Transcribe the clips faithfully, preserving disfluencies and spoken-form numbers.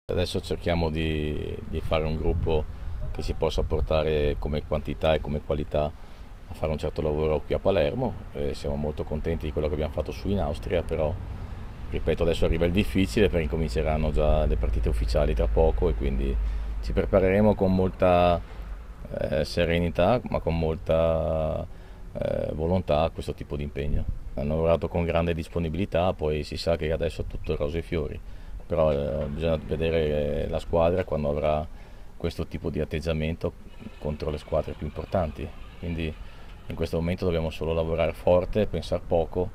Adesso cerchiamo di, di fare un gruppo che si possa portare come quantità e come qualità a fare un certo lavoro qui a Palermo. E siamo molto contenti di quello che abbiamo fatto su in Austria, però ripeto, adesso arriva il difficile perché incominceranno già le partite ufficiali tra poco e quindi ci prepareremo con molta eh, serenità ma con molta eh, volontà a questo tipo di impegno. Hanno lavorato con grande disponibilità, poi si sa che adesso è tutto rose e fiori, però eh, bisogna vedere la squadra quando avrà questo tipo di atteggiamento contro le squadre più importanti. Quindi in questo momento dobbiamo solo lavorare forte, pensare poco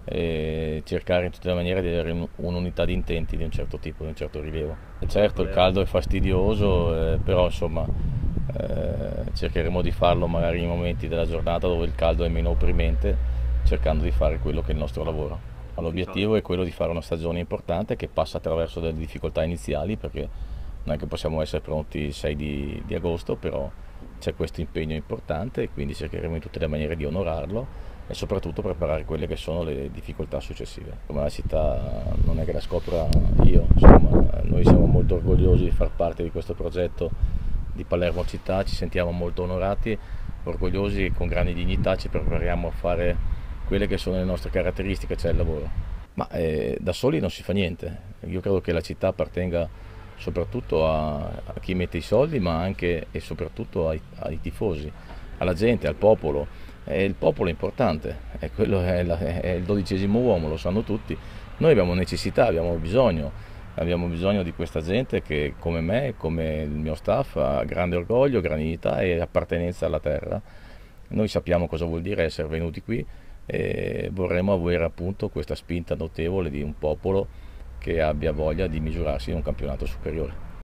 e cercare in tutte le maniere di avere un- un'unità di intenti di un certo tipo, di un certo rilievo. E certo il caldo è fastidioso, eh, però insomma eh, cercheremo di farlo magari in momenti della giornata dove il caldo è meno opprimente, cercando di fare quello che è il nostro lavoro. Ma l'obiettivo è quello di fare una stagione importante che passa attraverso delle difficoltà iniziali, perché non è che possiamo essere pronti il sei di, di agosto, però c'è questo impegno importante e quindi cercheremo in tutte le maniere di onorarlo e soprattutto preparare quelle che sono le difficoltà successive. Come la città non è che la scopra io, insomma, noi siamo molto orgogliosi di far parte di questo progetto di Palermo Città, ci sentiamo molto onorati, orgogliosi e con grande dignità ci prepariamo a fare quelle che sono le nostre caratteristiche, cioè il lavoro. Ma eh, da soli non si fa niente, io credo che la città appartenga soprattutto a, a chi mette i soldi, ma anche e soprattutto ai, ai tifosi, alla gente, al popolo. E il popolo è importante, è, quello è, la- è il dodicesimo uomo, lo sanno tutti. Noi abbiamo necessità, abbiamo bisogno, abbiamo bisogno di questa gente che come me, come il mio staff, ha grande orgoglio, grande dignità e appartenenza alla terra. Noi sappiamo cosa vuol dire essere venuti qui e vorremmo avere appunto questa spinta notevole di un popolo che abbia voglia di misurarsi in un campionato superiore.